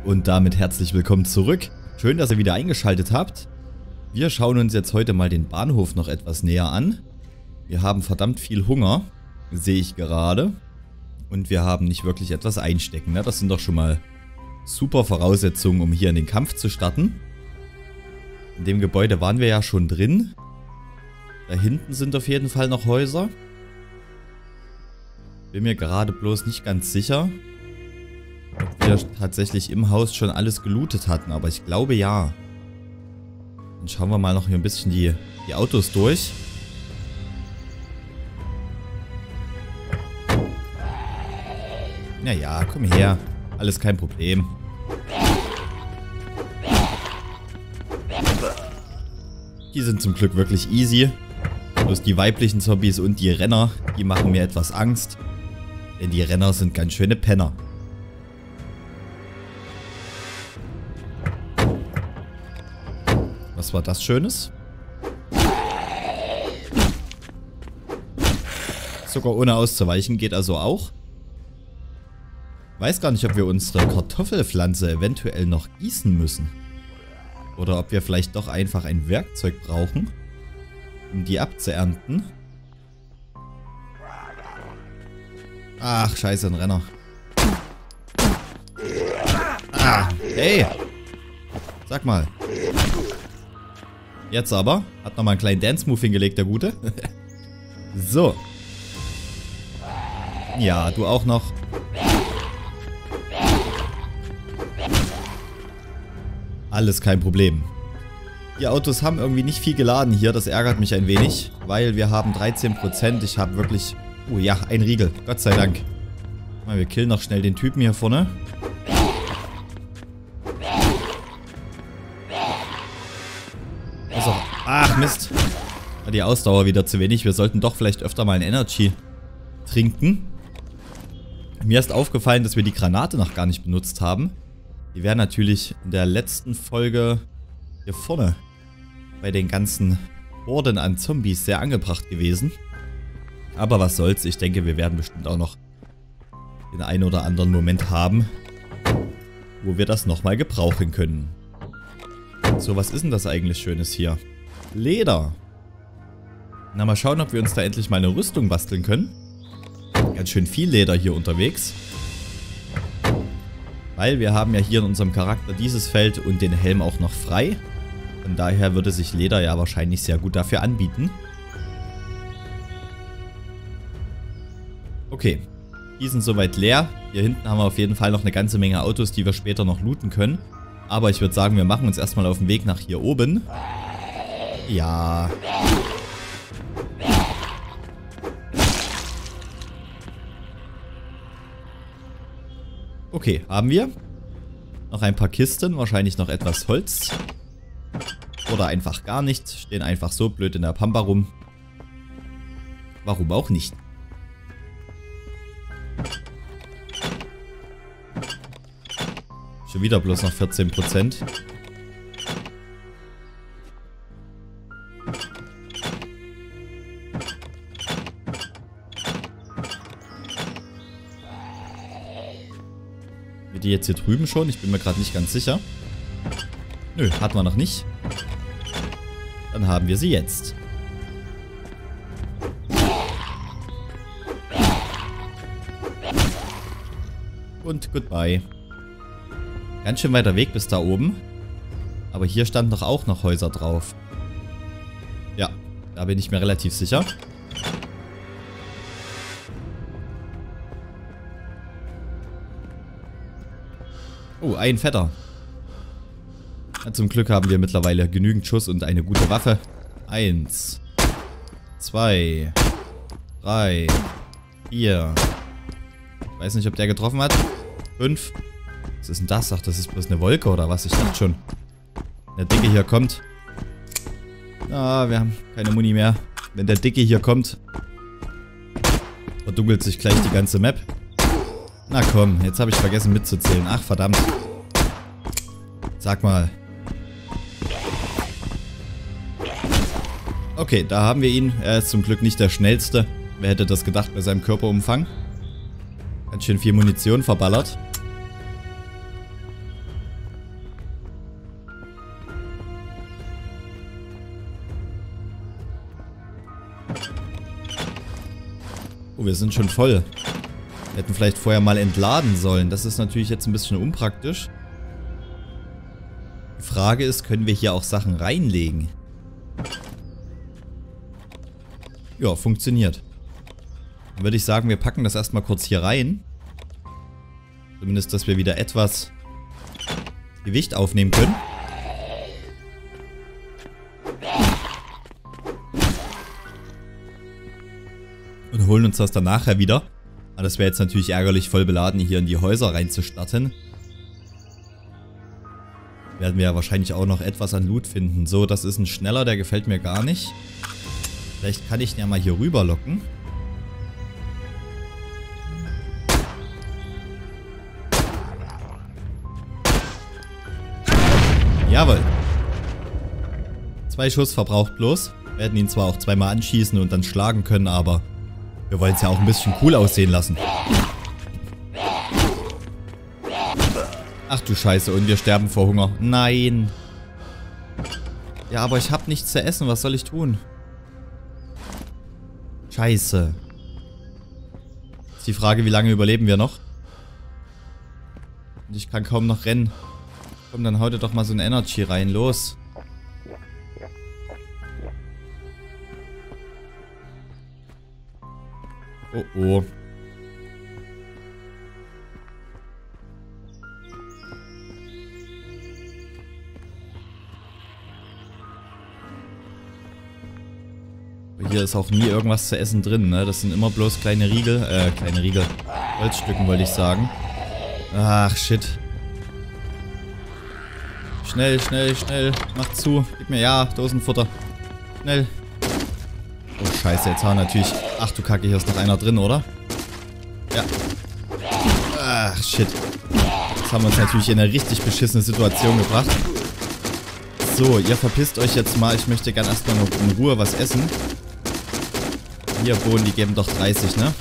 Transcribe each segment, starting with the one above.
Und damit herzlich willkommen zurück. Schön, dass ihr wieder eingeschaltet habt. Wir schauen uns jetzt heute mal den Bahnhof noch etwas näher an. Wir haben verdammt viel Hunger, sehe ich gerade. Und wir haben nicht wirklich etwas einstecken. Ne? Das sind doch schon mal super Voraussetzungen, um hier in den Kampf zu starten. In dem Gebäude waren wir ja schon drin. Da hinten sind auf jeden Fall noch Häuser. Bin mir gerade bloß nicht ganz sicher, ob wir tatsächlich im Haus schon alles gelootet hatten. Aber ich glaube ja. Dann schauen wir mal noch hier ein bisschen die Autos durch. Naja, komm her. Alles kein Problem. Die sind zum Glück wirklich easy. Bloß die weiblichen Zombies und die Renner, die machen mir etwas Angst. Denn die Renner sind ganz schöne Penner. Was war das Schönes? Sogar ohne auszuweichen geht also auch. Weiß gar nicht, ob wir unsere Kartoffelpflanze eventuell noch gießen müssen. Oder ob wir vielleicht doch einfach ein Werkzeug brauchen, um die abzuernten. Ach, scheiße, ein Renner. Ah, hey! Sag mal. Jetzt aber. Hat nochmal einen kleinen Dance-Move hingelegt, der Gute. So. Ja, du auch noch. Alles kein Problem. Die Autos haben irgendwie nicht viel geladen hier. Das ärgert mich ein wenig. Weil wir haben 13%. Ich habe wirklich... Oh ja, ein Riegel. Gott sei Dank. Mal, wir killen noch schnell den Typen hier vorne. Also, ach Mist. War die Ausdauer wieder zu wenig. Wir sollten doch vielleicht öfter mal ein Energy trinken. Mir ist aufgefallen, dass wir die Granate noch gar nicht benutzt haben. Die wäre natürlich in der letzten Folge hier vorne bei den ganzen Horden an Zombies sehr angebracht gewesen. Aber was soll's, ich denke, wir werden bestimmt auch noch den einen oder anderen Moment haben, wo wir das nochmal gebrauchen können. So, was ist denn das eigentlich Schönes hier? Leder. Na, mal schauen, ob wir uns da endlich mal eine Rüstung basteln können. Ganz schön viel Leder hier unterwegs. Weil wir haben ja hier in unserem Charakter dieses Feld und den Helm auch noch frei. Von daher würde sich Leder ja wahrscheinlich sehr gut dafür anbieten. Okay, die sind soweit leer. Hier hinten haben wir auf jeden Fall noch eine ganze Menge Autos, die wir später noch looten können. Aber ich würde sagen, wir machen uns erstmal auf den Weg nach hier oben. Ja. Okay, haben wir. Noch ein paar Kisten, wahrscheinlich noch etwas Holz. Oder einfach gar nichts. Stehen einfach so blöd in der Pampa rum. Warum auch nicht? Schon wieder bloß noch 14%. Wie die jetzt hier drüben schon? Ich bin mir gerade nicht ganz sicher. Nö, hatten wir noch nicht. Dann haben wir sie jetzt. Und goodbye. Ganz schön weiter Weg bis da oben. Aber hier standen doch auch noch Häuser drauf. Ja, da bin ich mir relativ sicher. Oh, ein Fetter. Ja, zum Glück haben wir mittlerweile genügend Schuss und eine gute Waffe. 1, 2, 3, 4. Ich weiß nicht, ob der getroffen hat. 5. Was ist denn das? Ach, das ist bloß eine Wolke oder was? Ich dachte schon. Der Dicke hier kommt. Ah, wir haben keine Muni mehr. Wenn der Dicke hier kommt, verdunkelt sich gleich die ganze Map. Na komm, jetzt habe ich vergessen mitzuzählen. Ach, verdammt. Sag mal. Okay, da haben wir ihn. Er ist zum Glück nicht der schnellste. Wer hätte das gedacht bei seinem Körperumfang? Ganz schön viel Munition verballert. wir sind schon voll. Wir hätten vielleicht vorher mal entladen sollen. Das ist natürlich jetzt ein bisschen unpraktisch. Die Frage ist, können wir hier auch Sachen reinlegen? Ja, funktioniert. Dann würde ich sagen, wir packen das erstmal kurz hier rein. Zumindest, dass wir wieder etwas Gewicht aufnehmen können. Und holen uns das dann nachher wieder. Aber das wäre jetzt natürlich ärgerlich, voll beladen hier in die Häuser reinzustarten. Werden wir ja wahrscheinlich auch noch etwas an Loot finden. So, das ist ein schneller, der gefällt mir gar nicht. Vielleicht kann ich ihn ja mal hier rüber locken. Jawohl. 2 Schuss verbraucht bloß. Wir hätten ihn zwar auch zweimal anschießen und dann schlagen können, aber wir wollen es ja auch ein bisschen cool aussehen lassen. Ach du Scheiße, und wir sterben vor Hunger. Nein. Ja, aber ich habe nichts zu essen. Was soll ich tun? Scheiße. Ist die Frage, wie lange überleben wir noch? Und ich kann kaum noch rennen. Komm, dann hau dir doch mal so ein Energy rein. Los. Oh oh. Hier ist auch nie irgendwas zu essen drin, ne? Das sind immer bloß kleine Riegel. Holzstücken wollte ich sagen. Ach, shit. Schnell, schnell, schnell. Mach zu. Gib mir, ja, Dosenfutter. Schnell. Oh, scheiße, jetzt haben wir natürlich... Ach du Kacke, hier ist noch einer drin, oder? Ja. Ach, shit. Jetzt haben wir uns natürlich in eine richtig beschissene Situation gebracht. So, ihr verpisst euch jetzt mal. Ich möchte gern erstmal noch in Ruhe was essen. Hier, Bohnen, die geben doch 30, ne?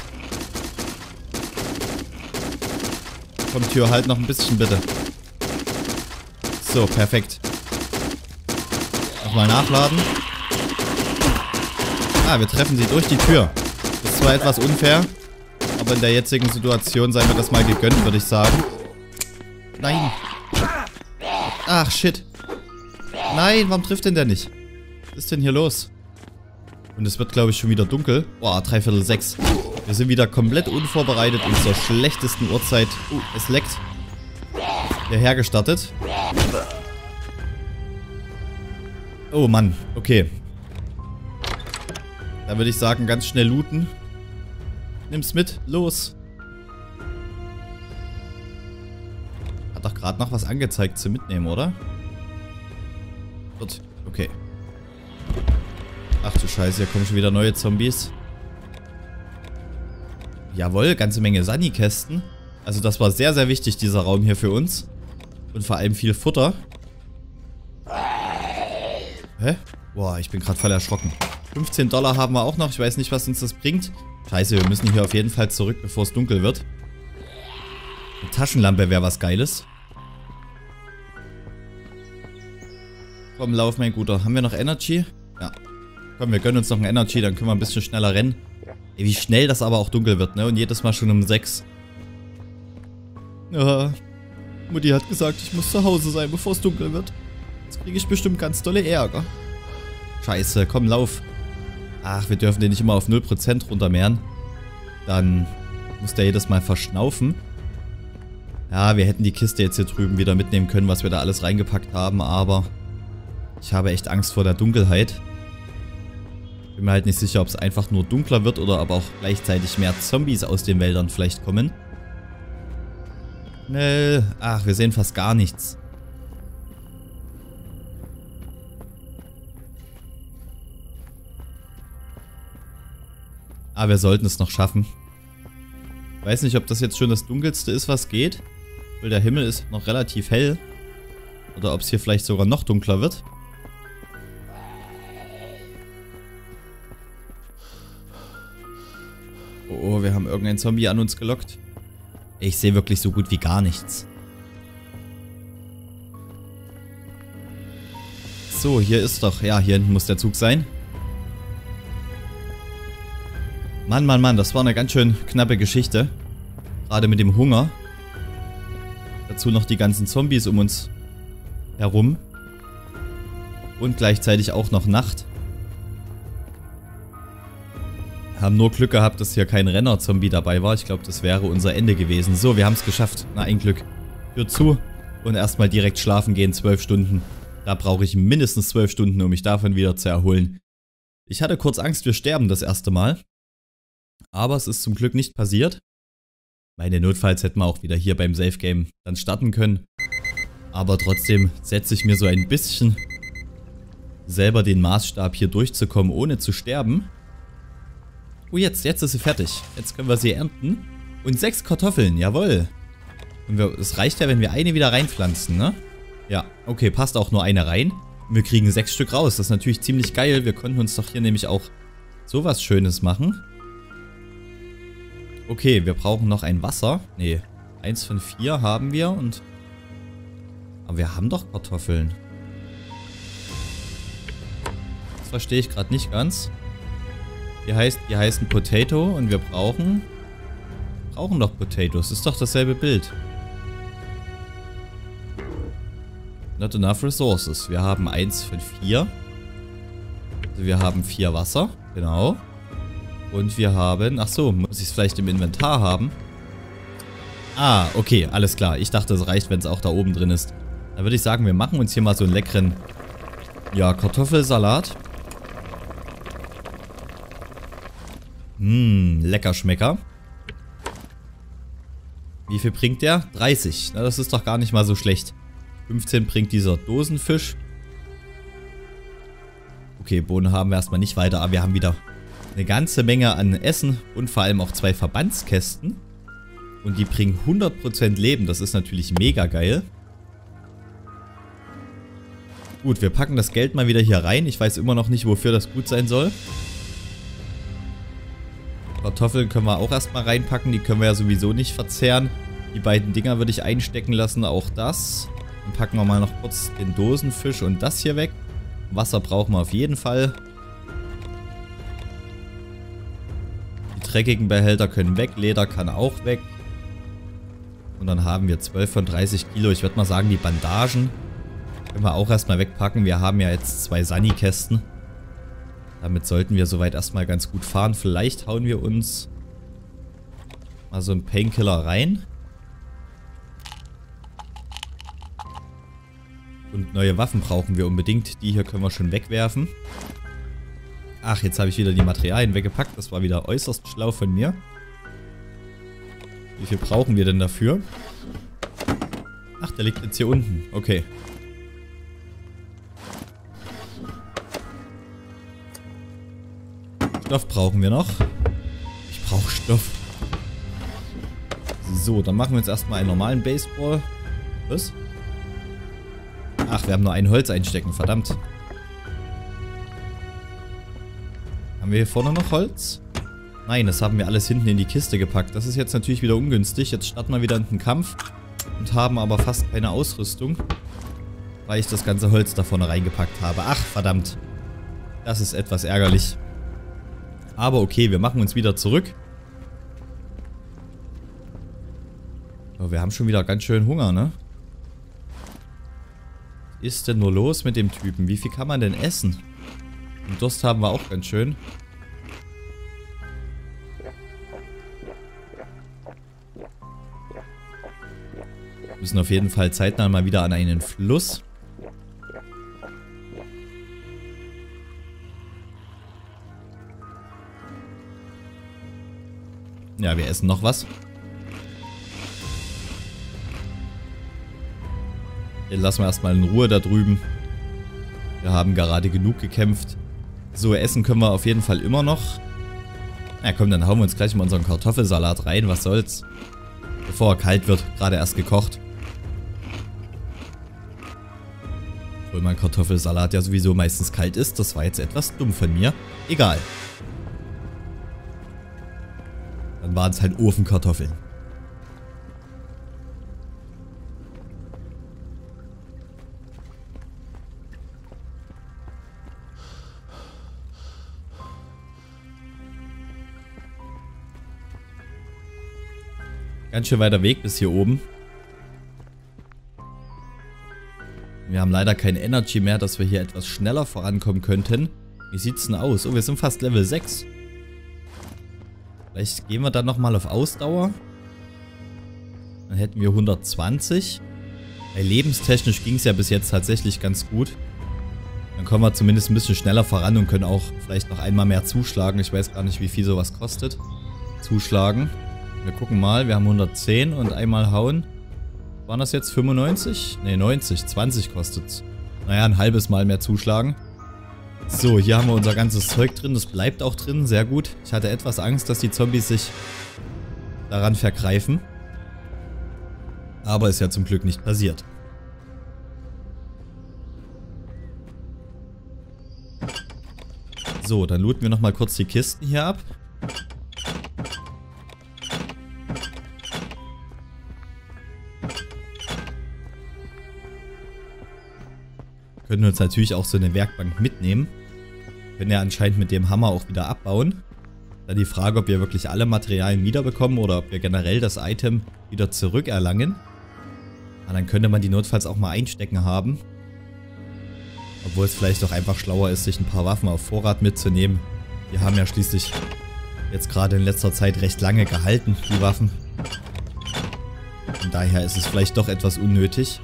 Komm, Tür, halt noch ein bisschen, bitte. So, perfekt. Nochmal nachladen. Ah, wir treffen sie durch die Tür. Das ist zwar etwas unfair, aber in der jetzigen Situation sei mir das mal gegönnt, würde ich sagen. Nein. Ach, shit. Nein, warum trifft denn der nicht? Was ist denn hier los? Und es wird, glaube ich, schon wieder dunkel. Boah, 5:45. Wir sind wieder komplett unvorbereitet und zur schlechtesten Uhrzeit. Es leckt. Hierher gestartet. Oh Mann, okay. Da würde ich sagen, ganz schnell looten. Nimm's mit, los. Hat doch gerade noch was angezeigt zum Mitnehmen, oder? Gut, okay. Ach du Scheiße, hier kommen schon wieder neue Zombies. Jawohl, ganze Menge Sunny-Kästen. Also das war sehr, sehr wichtig, dieser Raum hier für uns. Und vor allem viel Futter. Hä? Boah, ich bin gerade voll erschrocken. 15 $ haben wir auch noch. Ich weiß nicht, was uns das bringt. Scheiße, wir müssen hier auf jeden Fall zurück, bevor es dunkel wird. Eine Taschenlampe wäre was Geiles. Komm, lauf, mein Guter. Haben wir noch Energy? Ja. Komm, wir gönnen uns noch ein Energy, dann können wir ein bisschen schneller rennen. Ey, wie schnell das aber auch dunkel wird, ne? Und jedes Mal schon um 6. Ja. Mutti hat gesagt, ich muss zu Hause sein, bevor es dunkel wird. Jetzt kriege ich bestimmt ganz dolle Ärger. Scheiße, komm, lauf. Ach, wir dürfen den nicht immer auf 0% runtermehren. Dann muss der jedes Mal verschnaufen. Ja, wir hätten die Kiste jetzt hier drüben wieder mitnehmen können, was wir da alles reingepackt haben, aber ich habe echt Angst vor der Dunkelheit. Bin mir halt nicht sicher, ob es einfach nur dunkler wird oder ob auch gleichzeitig mehr Zombies aus den Wäldern vielleicht kommen. Schnell. Ach, wir sehen fast gar nichts. Aber wir sollten es noch schaffen. Ich weiß nicht, ob das jetzt schon das Dunkelste ist, was geht. Weil der Himmel ist noch relativ hell. Oder ob es hier vielleicht sogar noch dunkler wird. Oh, wir haben irgendeinen Zombie an uns gelockt. Ich sehe wirklich so gut wie gar nichts. So, hier ist doch... Ja, hier hinten muss der Zug sein. Mann, Mann, Mann, das war eine ganz schön knappe Geschichte. Gerade mit dem Hunger. Dazu noch die ganzen Zombies um uns herum. Und gleichzeitig auch noch Nacht. Haben nur Glück gehabt, dass hier kein Renner-Zombie dabei war. Ich glaube, das wäre unser Ende gewesen. So, wir haben es geschafft. Na, ein Glück. Tür zu und erstmal direkt schlafen gehen, 12 Stunden. Da brauche ich mindestens 12 Stunden, um mich davon wieder zu erholen. Ich hatte kurz Angst, wir sterben das erste Mal. Aber es ist zum Glück nicht passiert. Meine notfalls hätten wir auch wieder hier beim Safe Game dann starten können. Aber trotzdem setze ich mir so ein bisschen selber den Maßstab, hier durchzukommen, ohne zu sterben. Oh, jetzt ist sie fertig. Jetzt können wir sie ernten. Und 6 Kartoffeln, jawohl. Und es reicht ja, wenn wir eine wieder reinpflanzen, ne? Ja, okay, passt auch nur eine rein. Und wir kriegen 6 Stück raus. Das ist natürlich ziemlich geil. Wir konnten uns doch hier nämlich auch sowas Schönes machen. Okay, wir brauchen noch ein Wasser. Nee, 1 von 4 haben wir und... Aber wir haben doch Kartoffeln. Das verstehe ich gerade nicht ganz. Die heißen Potato und wir brauchen doch Potatoes. Das ist doch dasselbe Bild. Not enough resources. Wir haben 1 von 4. Also wir haben 4 Wasser. Genau. Und wir haben... Ach so, muss ich es vielleicht im Inventar haben? Ah, okay, alles klar. Ich dachte, es reicht, wenn es auch da oben drin ist. Dann würde ich sagen, wir machen uns hier mal so einen leckeren... Ja, Kartoffelsalat. Lecker Schmecker. Wie viel bringt der? 30. Na, das ist doch gar nicht mal so schlecht. 15 bringt dieser Dosenfisch. Okay, Bohnen haben wir erstmal nicht weiter, aber wir haben wieder eine ganze Menge an Essen und vor allem auch 2 Verbandskästen. Und die bringen 100% Leben. Das ist natürlich mega geil. Gut, wir packen das Geld mal wieder hier rein. Ich weiß immer noch nicht, wofür das gut sein soll. Kartoffeln können wir auch erstmal reinpacken. Die können wir ja sowieso nicht verzehren. Die beiden Dinger würde ich einstecken lassen. Auch das. Dann packen wir mal noch kurz den Dosenfisch und das hier weg. Wasser brauchen wir auf jeden Fall. Die dreckigen Behälter können weg. Leder kann auch weg. Und dann haben wir 12 von 30 Kilo. Ich würde mal sagen, die Bandagen können wir auch erstmal wegpacken. Wir haben ja jetzt 2 Sunny-Kästen. Damit sollten wir soweit erstmal ganz gut fahren. Vielleicht hauen wir uns mal so einen Painkiller rein. Und neue Waffen brauchen wir unbedingt. Die hier können wir schon wegwerfen. Ach, jetzt habe ich wieder die Materialien weggepackt. Das war wieder äußerst schlau von mir. Wie viel brauchen wir denn dafür? Ach, der liegt jetzt hier unten. Okay. Stoff brauchen wir noch. Ich brauche Stoff. So, dann machen wir jetzt erstmal einen normalen Baseball. Was? Ach, wir haben nur ein Holz einstecken, verdammt. Haben wir hier vorne noch Holz? Nein, das haben wir alles hinten in die Kiste gepackt. Das ist jetzt natürlich wieder ungünstig. Jetzt starten wir wieder in den Kampf und haben aber fast keine Ausrüstung, weil ich das ganze Holz da vorne reingepackt habe. Ach, verdammt. Das ist etwas ärgerlich. Aber okay, wir machen uns wieder zurück. Aber wir haben schon wieder ganz schön Hunger, ne? Was ist denn nur los mit dem Typen? Wie viel kann man denn essen? Und Durst haben wir auch ganz schön. Wir müssen auf jeden Fall zeitnah mal wieder an einen Fluss. Ja, wir essen noch was. Den lassen wir erstmal in Ruhe da drüben. Wir haben gerade genug gekämpft. So, essen können wir auf jeden Fall immer noch. Na komm, dann hauen wir uns gleich mal unseren Kartoffelsalat rein. Was soll's? Bevor er kalt wird. Gerade erst gekocht. Obwohl mein Kartoffelsalat ja sowieso meistens kalt ist. Das war jetzt etwas dumm von mir. Egal. Dann waren es halt Ofenkartoffeln. Ganz schön weiter Weg bis hier oben. Wir haben leider kein Energy mehr, dass wir hier etwas schneller vorankommen könnten. Wie sieht's denn aus? Oh, wir sind fast Level 6. Vielleicht gehen wir dann nochmal auf Ausdauer. Dann hätten wir 120. Lebenstechnisch ging es ja bis jetzt tatsächlich ganz gut. Dann kommen wir zumindest ein bisschen schneller voran und können auch vielleicht noch einmal mehr zuschlagen. Ich weiß gar nicht, wie viel sowas kostet. Zuschlagen. Wir gucken mal, wir haben 110 und einmal hauen. Waren das jetzt 95? Ne, 90. 20 kostet's. Naja, ein halbes Mal mehr zuschlagen. So, hier haben wir unser ganzes Zeug drin. Das bleibt auch drin. Sehr gut. Ich hatte etwas Angst, dass die Zombies sich daran vergreifen. Aber ist ja zum Glück nicht passiert. So, dann looten wir nochmal kurz die Kisten hier ab. Können uns natürlich auch so eine Werkbank mitnehmen. Können ja anscheinend mit dem Hammer auch wieder abbauen. Dann die Frage, ob wir wirklich alle Materialien wiederbekommen oder ob wir generell das Item wieder zurückerlangen. Aber dann könnte man die notfalls auch mal einstecken haben. Obwohl es vielleicht auch einfach schlauer ist, sich ein paar Waffen auf Vorrat mitzunehmen. Die haben ja schließlich jetzt gerade in letzter Zeit recht lange gehalten, die Waffen. Von daher ist es vielleicht doch etwas unnötig.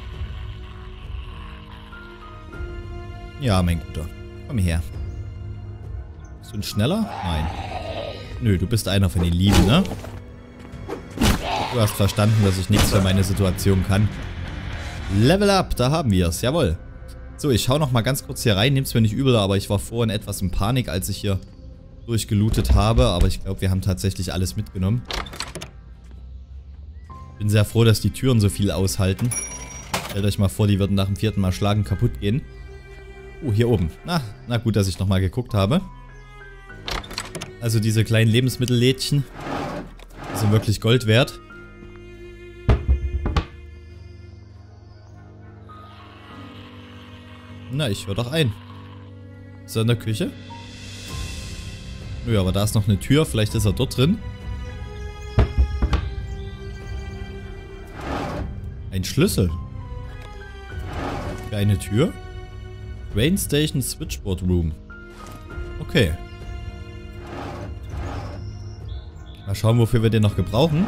Ja, mein Guter. Komm her. Bist du ein schneller? Nein. Nö, du bist einer von den Lieben, ne? Du hast verstanden, dass ich nichts für meine Situation kann. Level up, da haben wir es. Jawohl. So, ich schau noch mal ganz kurz hier rein. Nehm's mir nicht übel, aber ich war vorhin etwas in Panik, als ich hier durchgelootet habe. Aber ich glaube, wir haben tatsächlich alles mitgenommen. Bin sehr froh, dass die Türen so viel aushalten. Stellt euch mal vor, die würden nach dem 4. Mal schlagen kaputt gehen. Oh, hier oben. Na gut, dass ich nochmal geguckt habe. Also diese kleinen Lebensmittellädchen sind wirklich Gold wert. Na, ich höre doch ein. Ist er in der Küche? Nö, aber da ist noch eine Tür. Vielleicht ist er dort drin. Ein Schlüssel. Für eine Tür? Train Station Switchboard Room. Okay. Mal schauen, wofür wir den noch gebrauchen.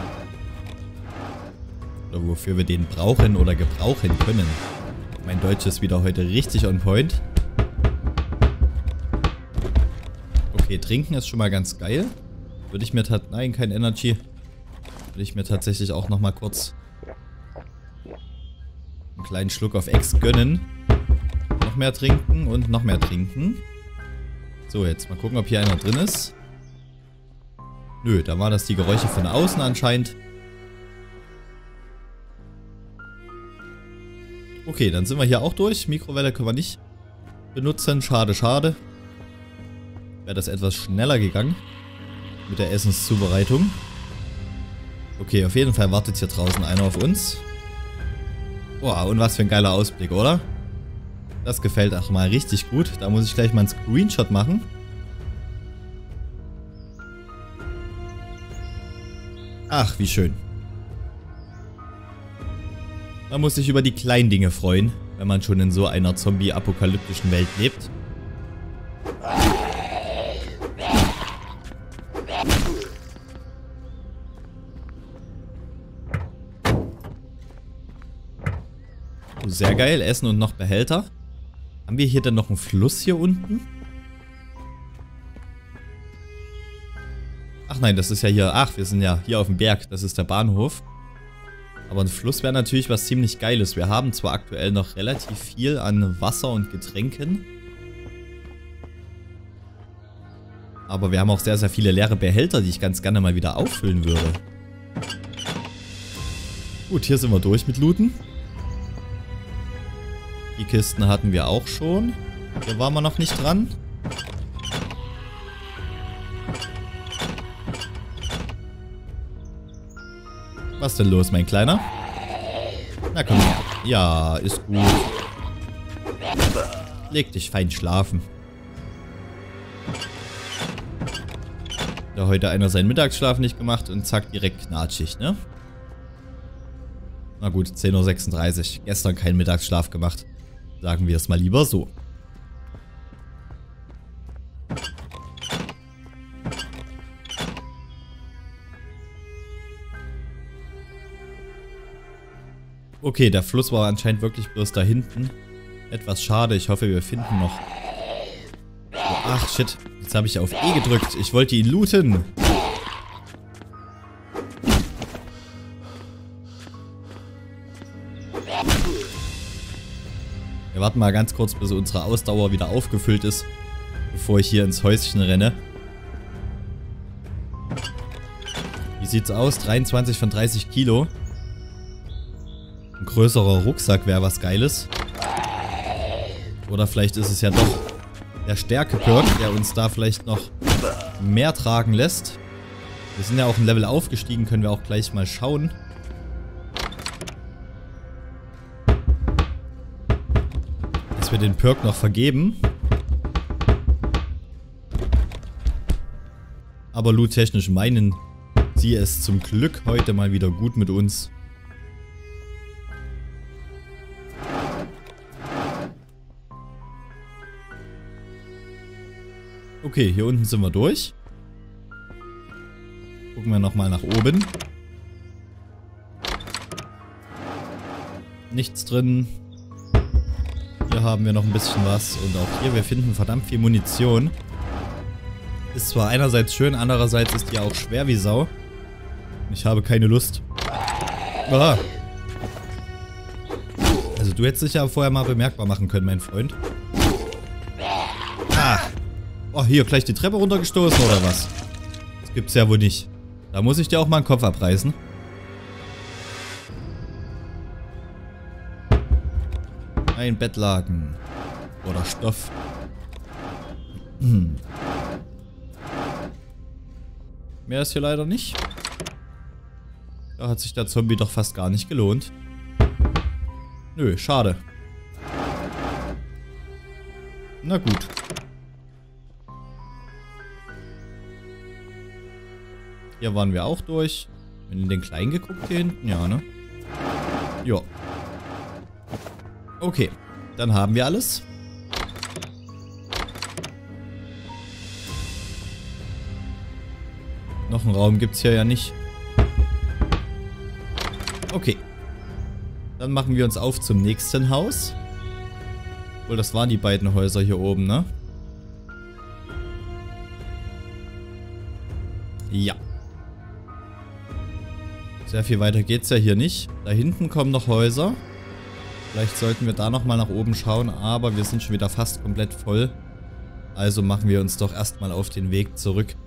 Oder wofür wir den brauchen oder gebrauchen können. Mein Deutsch ist wieder heute richtig on point. Okay, trinken ist schon mal ganz geil. Würde ich mir nein, kein Energy. Würde ich mir tatsächlich auch nochmal kurz einen kleinen Schluck auf Ex gönnen. Noch mehr trinken und noch mehr trinken. So, jetzt mal gucken, ob hier einer drin ist. Nö, da waren das die Geräusche von außen anscheinend. Okay, dann sind wir hier auch durch. Mikrowelle können wir nicht benutzen. Schade, schade. Wäre das etwas schneller gegangen mit der Essenszubereitung. Okay, auf jeden Fall wartet hier draußen einer auf uns. Boah, und was für ein geiler Ausblick, oder? Das gefällt auch mal richtig gut. Da muss ich gleich mal einen Screenshot machen. Ach, wie schön. Man muss sich über die kleinen Dinge freuen, wenn man schon in so einer zombie-apokalyptischen Welt lebt. Oh, sehr geil, Essen und noch Behälter. Haben wir hier denn noch einen Fluss hier unten? Ach nein, das ist ja hier... Ach, wir sind ja hier auf dem Berg. Das ist der Bahnhof. Aber ein Fluss wäre natürlich was ziemlich Geiles. Wir haben zwar aktuell noch relativ viel an Wasser und Getränken. Aber wir haben auch sehr, sehr viele leere Behälter, die ich ganz gerne mal wieder auffüllen würde. Gut, hier sind wir durch mit Looten. Die Kisten hatten wir auch schon. Hier waren wir noch nicht dran. Was ist denn los, mein Kleiner? Na komm her. Ja, ist gut. Leg dich fein schlafen. Da heute einer seinen Mittagsschlaf nicht gemacht und zack, direkt Knatschicht, ne? Na gut, 10:36 Uhr. Gestern keinen Mittagsschlaf gemacht. Sagen wir es mal lieber so. Okay, der Fluss war anscheinend wirklich bloß da hinten. Etwas schade, ich hoffe wir finden noch... Oh, ach shit, jetzt habe ich auf E gedrückt. Ich wollte ihn looten. Wir warten mal ganz kurz, bis unsere Ausdauer wieder aufgefüllt ist, bevor ich hier ins Häuschen renne. Wie sieht's aus? 23 von 30 Kilo. Ein größerer Rucksack wäre was Geiles. Oder vielleicht ist es ja doch der Stärke-Perk, der uns da vielleicht noch mehr tragen lässt. Wir sind ja auch ein Level aufgestiegen, können wir auch gleich mal schauen. Dass wir den Perk noch vergeben. Aber loot-technisch meinen sie es zum Glück heute mal wieder gut mit uns. Okay, hier unten sind wir durch. Gucken wir nochmal nach oben. Nichts drin. Hier haben wir noch ein bisschen was. Und auch hier, wir finden verdammt viel Munition. Ist zwar einerseits schön, andererseits ist die auch schwer wie Sau. Ich habe keine Lust. Aha. Also du hättest dich ja vorher mal bemerkbar machen können, mein Freund. Ah. Oh, hier gleich die Treppe runtergestoßen oder was? Das gibt's ja wohl nicht. Da muss ich dir auch mal den Kopf abreißen. Ein Bettlaken. Oder Stoff. Mehr ist hier leider nicht. Da hat sich der Zombie doch fast gar nicht gelohnt. Nö, schade. Na gut. Hier waren wir auch durch. In den kleinen geguckt hier hinten? Ja, ne? Jo. Okay. Dann haben wir alles. Noch einen Raum gibt es hier ja nicht. Okay. Dann machen wir uns auf zum nächsten Haus. Obwohl, das waren die beiden Häuser hier oben, ne? Ja. Sehr viel weiter geht's ja hier nicht. Da hinten kommen noch Häuser. Vielleicht sollten wir da nochmal nach oben schauen, aber wir sind schon wieder fast komplett voll. Also machen wir uns doch erstmal auf den Weg zurück.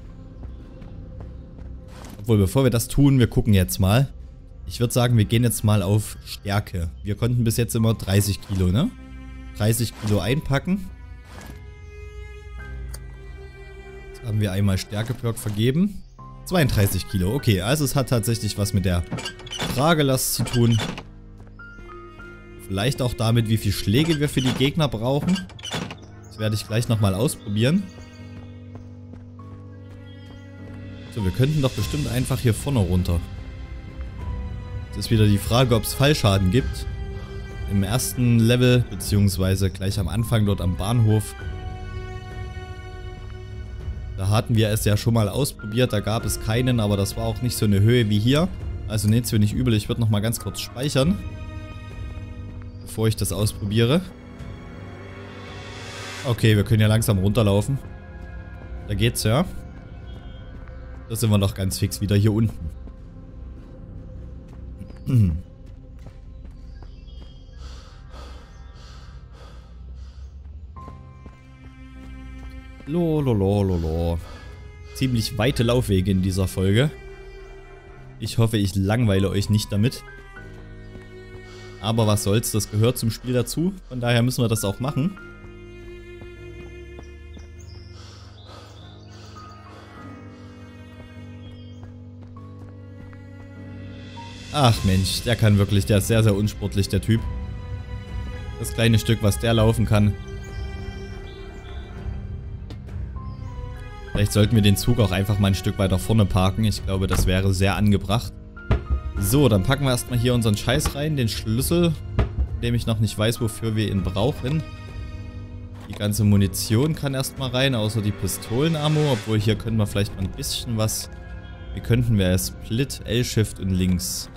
Obwohl, bevor wir das tun, wir gucken jetzt mal. Ich würde sagen, wir gehen jetzt mal auf Stärke. Wir konnten bis jetzt immer 30 Kilo, ne? 30 Kilo einpacken. Jetzt haben wir einmal Stärke-Perk vergeben. 32 Kilo, okay. Also es hat tatsächlich was mit der Tragelast zu tun. Vielleicht auch damit, wie viele Schläge wir für die Gegner brauchen. Das werde ich gleich nochmal ausprobieren. So, wir könnten doch bestimmt einfach hier vorne runter. Jetzt ist wieder die Frage, ob es Fallschaden gibt. Im ersten Level, beziehungsweise gleich am Anfang dort am Bahnhof. Da hatten wir es ja schon mal ausprobiert, da gab es keinen, aber das war auch nicht so eine Höhe wie hier. Also nehmt's mir nicht übel, ich würde nochmal ganz kurz speichern, bevor ich das ausprobiere. Okay, wir können ja langsam runterlaufen. Da geht's ja. Da sind wir noch ganz fix wieder hier unten. Lololololo. Ziemlich weite Laufwege in dieser Folge. Ich hoffe, ich langweile euch nicht damit. Aber was soll's, das gehört zum Spiel dazu. Von daher müssen wir das auch machen. Ach Mensch, der kann wirklich, der ist sehr, sehr unsportlich, der Typ. Das kleine Stück, was der laufen kann. Vielleicht sollten wir den Zug auch einfach mal ein Stück weiter vorne parken. Ich glaube, das wäre sehr angebracht. So, dann packen wir erstmal hier unseren Scheiß rein. Den Schlüssel, von dem ich noch nicht weiß, wofür wir ihn brauchen. Die ganze Munition kann erstmal rein, außer die Pistolen-Ammo. Obwohl, hier können wir vielleicht mal ein bisschen was... Wie könnten wir Split, L-Shift und links.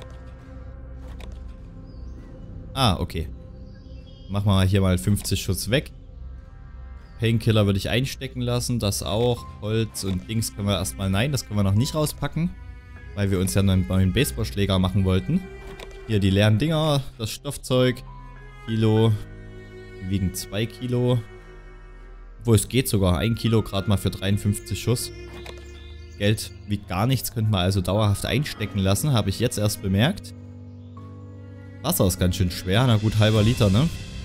Ah, okay. Machen wir hier mal 50 Schuss weg. Painkiller würde ich einstecken lassen, das auch. Holz und Dings können wir erstmal... Nein, das können wir noch nicht rauspacken. Weil wir uns ja einen neuen Baseballschläger machen wollten. Hier die leeren Dinger, das Stoffzeug. Kilo. Die wiegen 2 Kilo. Obwohl, es geht sogar. 1 Kilo gerade mal für 53 Schuss. Geld wiegt gar nichts, könnte man also dauerhaft einstecken lassen. Habe ich jetzt erst bemerkt. Wasser ist ganz schön schwer. Na gut, halber Liter, ne?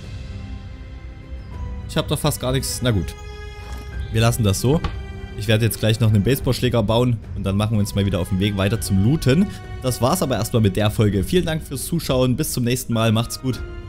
Ich habe doch fast gar nichts. Na gut. Wir lassen das so. Ich werde jetzt gleich noch einen Baseballschläger bauen und dann machen wir uns mal wieder auf den Weg weiter zum Looten. Das war's aber erstmal mit der Folge. Vielen Dank fürs Zuschauen. Bis zum nächsten Mal. Macht's gut.